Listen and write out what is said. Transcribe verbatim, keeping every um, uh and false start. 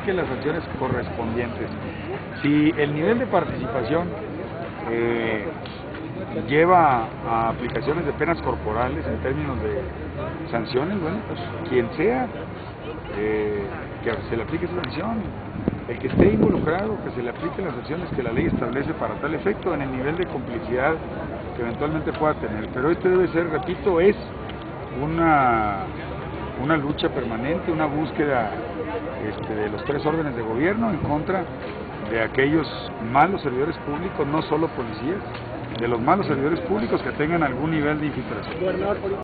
aplique las sanciones correspondientes. Si el nivel de participación eh, lleva a aplicaciones de penas corporales en términos de sanciones, bueno, pues quien sea eh, que se le aplique esa sanción, el que esté involucrado, que se le apliquen las sanciones que la ley establece para tal efecto en el nivel de complicidad que eventualmente pueda tener. Pero este debe ser, repito, es una, una lucha permanente, una búsqueda este, de los tres órdenes de gobierno en contra de aquellos malos servidores públicos, no solo policías, de los malos servidores públicos que tengan algún nivel de infiltración.